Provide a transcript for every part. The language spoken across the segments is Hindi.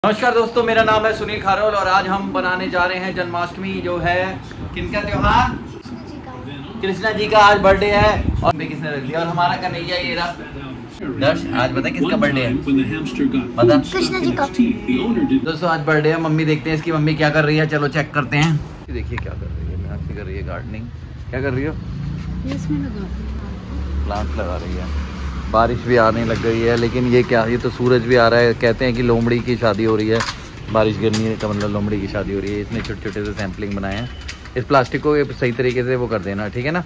नमस्कार दोस्तों, मेरा नाम है सुनील खारोल और आज हम बनाने जा रहे हैं जन्माष्टमी, जो है किनका त्योहार? कृष्णा जी का आज बर्थडे है। और किसने रख लिया? और हमारा कन्हैया ये रहा। दर्श, आज बता किसका बर्थडे है? बता। कृष्णा जी का। दोस्तों आज बर्थडे है। मम्मी देखते हैं इसकी मम्मी क्या कर रही है, चलो चेक करते हैं। देखिए क्या कर रही है, मैं कर रही है गार्डनिंग। क्या कर रही हो? प्लांट लगा रही है। बारिश भी आने लग गई है, लेकिन ये क्या, ये तो सूरज भी आ रहा है। कहते हैं कि लोमड़ी की शादी हो रही है, बारिश गिरनी का मतलब लोमड़ी की शादी हो रही है। इसने छोटे छोटे से सैम्पलिंग बनाए हैं। इस प्लास्टिक को सही तरीके से वो कर देना, ठीक है ना।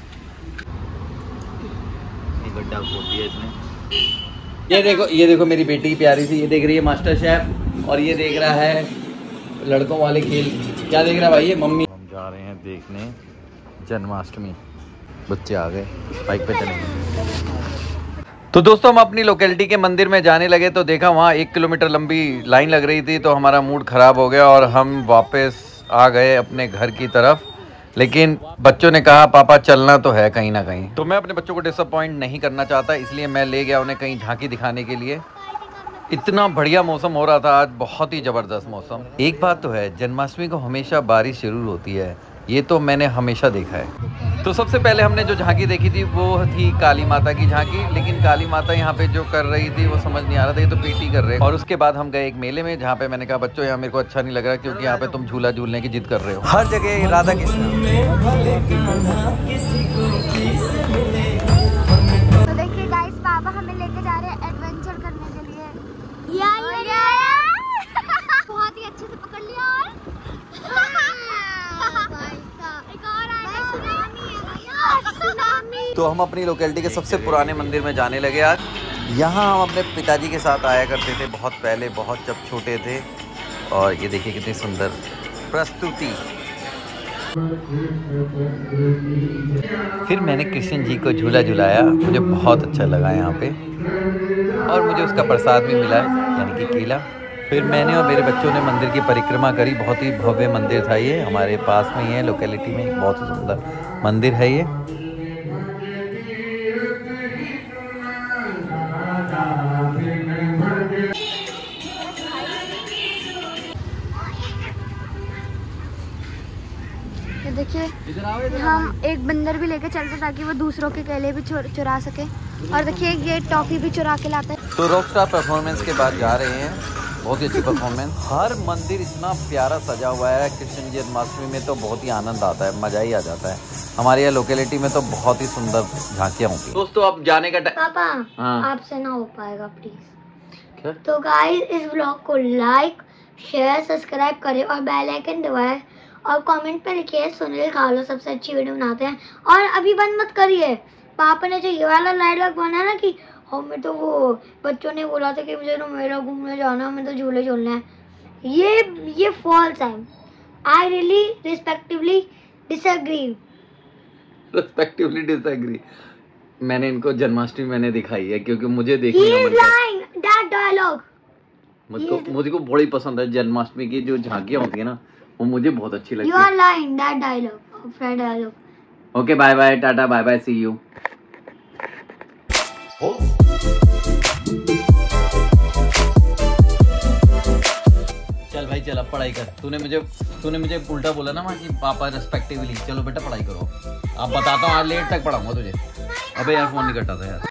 गड्ढा खोद दिया इसने। ये देखो मेरी बेटी की प्यारी सी, ये देख रही है मास्टर शेफ और ये देख रहा है लड़कों वाले खेल। क्या देख रहा है भाई? ये मम्मी। हम जा रहे हैं देखने जन्माष्टमी। बच्चे आ गए, बाइक पे चलेंगे। तो दोस्तों हम अपनी लोकेलिटी के मंदिर में जाने लगे तो देखा वहाँ 1 किलोमीटर लंबी लाइन लग रही थी, तो हमारा मूड ख़राब हो गया और हम वापस आ गए अपने घर की तरफ। लेकिन बच्चों ने कहा पापा चलना तो है कहीं ना कहीं, तो मैं अपने बच्चों को डिसअपॉइंट नहीं करना चाहता, इसलिए मैं ले गया उन्हें कहीं झांकी दिखाने के लिए। इतना बढ़िया मौसम हो रहा था आज, बहुत ही ज़बरदस्त मौसम। एक बात तो है, जन्माष्टमी को हमेशा बारिश जरूर होती है, ये तो मैंने हमेशा देखा है। तो सबसे पहले हमने जो झांकी देखी थी वो थी काली माता की झांकी, लेकिन काली माता यहाँ पे जो कर रही थी वो समझ नहीं आ रहा था, ये तो पीटी कर रहे हैं। और उसके बाद हम गए एक मेले में, जहाँ पे मैंने कहा बच्चों यहाँ मेरे को अच्छा नहीं लग रहा, क्योंकि यहाँ पे तुम झूला झूलने की जिद कर रहे हो। हर जगह राधा कृष्ण। तो देखिए गाइस, पापा हमें लेके जा रहे हैं एडवेंचर करने के लिए। बहुत ही अच्छे से पकड़ लिया। तो हम अपनी लोकेलिटी के सबसे पुराने मंदिर में जाने लगे आज। यहाँ हम अपने पिताजी के साथ आया करते थे बहुत पहले, बहुत जब छोटे थे। और ये देखिए कितनी सुंदर प्रस्तुति। फिर मैंने कृष्ण जी को झूला झुलाया, मुझे बहुत अच्छा लगा यहाँ पे। और मुझे उसका प्रसाद भी मिला है, यानी कि केला। फिर मैंने और मेरे बच्चों ने मंदिर की परिक्रमा करी। बहुत ही भव्य मंदिर था ये, हमारे पास में ही है लोकेलिटी में, एक बहुत ही सुंदर मंदिर है ये। देखिए हम एक बंदर भी लेके चलते ताकि वो दूसरों के केले भी चुरा सके। और देखिए ये टॉफी भी चुरा के लाता है। तो रॉकस्टार परफॉर्मेंस के बाद जा रहे हैं, बहुत ही अच्छी परफॉर्मेंस। हर मंदिर इतना प्यारा सजा हुआ है कृष्ण जन्माष्टमी में, तो बहुत ही आनंद आता है, मजा ही आ जाता है। हमारे यहाँ लोकेलिटी में तो बहुत ही सुंदर झांकियाँ होती हैं। दोस्तों अब जाने का पापा हाँ। आपसे ना हो पाएगा प्लीज। तो गाइस इस व्लॉग को लाइक शेयर सब्सक्राइब करें और बेल आइकन दबाएं और कमेंट पे लिखिए सुनील खारोल सबसे अच्छी वीडियो बनाते हैं। और अभी बंद मत करिए। पापा ने जो ये वाला डायलॉग बनाया ना कि हमें तो वो बच्चों ने बोला था कि मुझे तो मेला घूमने जाना, हमें तो झूले झूलने हैं, ये फॉल्स है। I really respectively disagree. मैंने इनको जन्माष्टमी मैंने दिखाई है क्योंकि मुझे मुझको बड़ी पसंद है जन्माष्टमी की जो झांकियाँ होती है ना, वो मुझे बहुत अच्छी लगती है। You are lying, that dialogue. Okay bye bye, tata bye bye, see you. चल भाई चल, अब पढ़ाई कर। तूने मुझे उल्टा बोला ना वहाँ कि पापा रेस्पेक्टिवली। चलो बेटा पढ़ाई करो। अब बताता हूँ आज लेट तक पढ़ाऊंगा तुझे। अबे यार फोन नहीं कटा था यार।